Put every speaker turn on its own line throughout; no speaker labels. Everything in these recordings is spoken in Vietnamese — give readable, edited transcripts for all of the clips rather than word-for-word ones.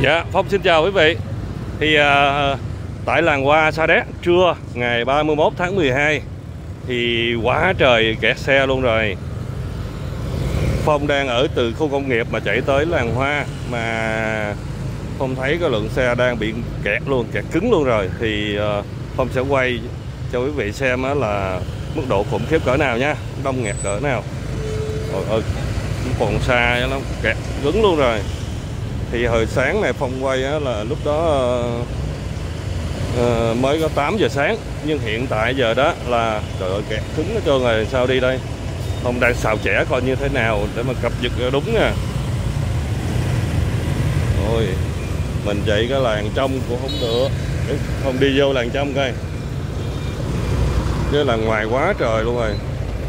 Dạ, Phong xin chào quý vị. Thì tại làng hoa Sa Đéc trưa ngày 31 tháng 12 thì quá trời kẹt xe luôn rồi. Phong đang ở từ khu công nghiệp mà chạy tới làng hoa mà Phong thấy cái lượng xe đang bị kẹt luôn, kẹt cứng luôn rồi. Thì Phong sẽ quay cho quý vị xem là mức độ khủng khiếp cỡ nào nha, đông nghẹt cỡ nào. Còn xa lắm, kẹt cứng luôn rồi. Thì hồi sáng này Phong quay là lúc đó mới có 8 giờ sáng, nhưng hiện tại giờ đó là trời ơi kẹt cứng hết trơn rồi. Sao đi đây? Phong đang xào chẻ coi như thế nào để mà cập nhật đúng nha. Ôi, mình chạy cái làng trong cũng không được, không đi vô làng trong coi, chứ làng ngoài quá trời luôn rồi.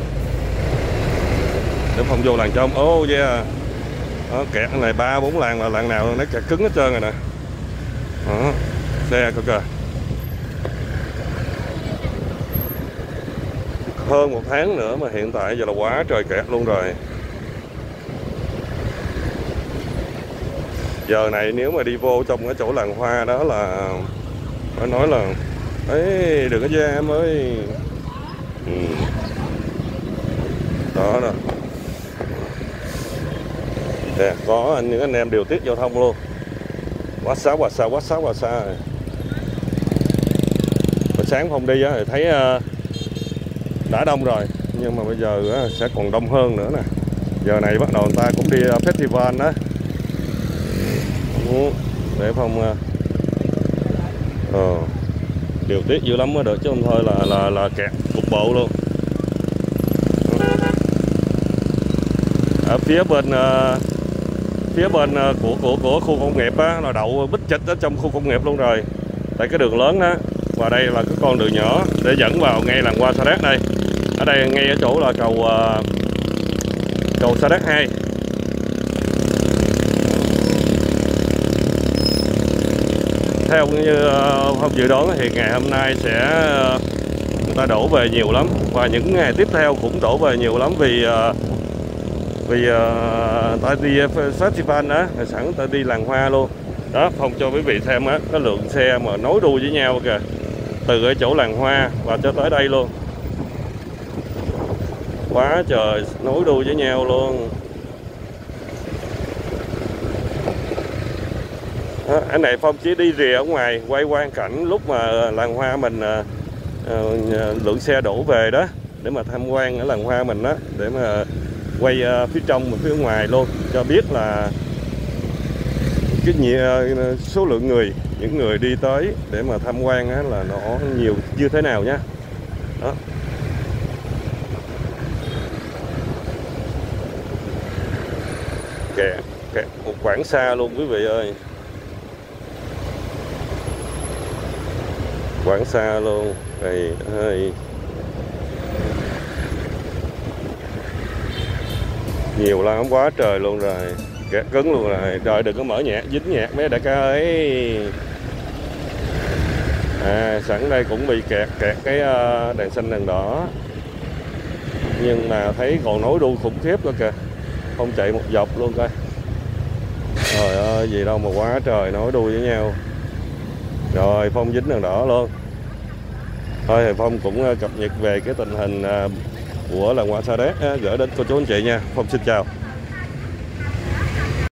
Để Phong vô làng trong. Oh yeah, đó, kẹt cái này 3-4 làng là làng nào nó kẹt cứng hết trơn rồi nè. Đó, xe coi kìa. Hơn 1 tháng nữa mà hiện tại giờ là quá trời kẹt luôn rồi. Giờ này nếu mà đi vô trong cái chỗ làng hoa đó là phải nói là ấy, đừng có ra em ơi. Đó nè. Nè, có những anh em điều tiết giao thông luôn. Quá xa. Hồi sáng Phong đi thì thấy đã đông rồi, nhưng mà bây giờ sẽ còn đông hơn nữa nè. Giờ này bắt đầu người ta cũng đi festival đó. Để Phong điều tiết dữ lắm mới được, chứ không thôi là kẹt cục bộ luôn. Ở phía bên của khu công nghiệp á, là đậu bít chịch ở trong khu công nghiệp luôn rồi. Tại cái đường lớn đó, và đây là cái con đường nhỏ để dẫn vào ngay làng hoa Sa Đéc đây. Ở đây ngay ở chỗ là cầu Sa Đéc 2. Theo như Phong dự đoán thì ngày hôm nay sẽ người ta đổ về nhiều lắm, và những ngày tiếp theo cũng đổ về nhiều lắm, vì ta đi festival đó, sẵn ta đi làng hoa luôn. Đó, Phong cho quý vị xem á, cái lượng xe mà nối đuôi với nhau kìa, từ cái chỗ làng hoa và cho tới đây luôn. Quá trời nối đuôi với nhau luôn. Đó, anh này Phong chỉ đi rìa ở ngoài quay quang cảnh lúc mà làng hoa mình lượng xe đổ về đó, để mà tham quan ở làng hoa mình đó, để mà quay phía trong và phía ngoài luôn, cho biết là cái số lượng những người đi tới để mà tham quan là nó nhiều như thế nào nhé. Đó. Kẹt một quãng xa luôn quý vị ơi, quãng xa luôn. Đây ơi, nhiều lắm, quá trời luôn rồi, kẹt cứng luôn rồi. Rồi đừng có mở nhạc, dính nhạc mấy đại ca ơi. Sẵn đây cũng bị kẹt cái đèn xanh đèn đỏ, nhưng mà thấy còn nối đuôi khủng khiếp nữa kìa. Không chạy một dọc luôn coi. Trời ơi, gì đâu mà quá trời nối đuôi với nhau. Rồi Phong dính đèn đỏ luôn. Thôi thì Phong cũng cập nhật về cái tình hình của làng hoa Sa Đéc gửi đến cô chú anh chị nha. Phong xin chào.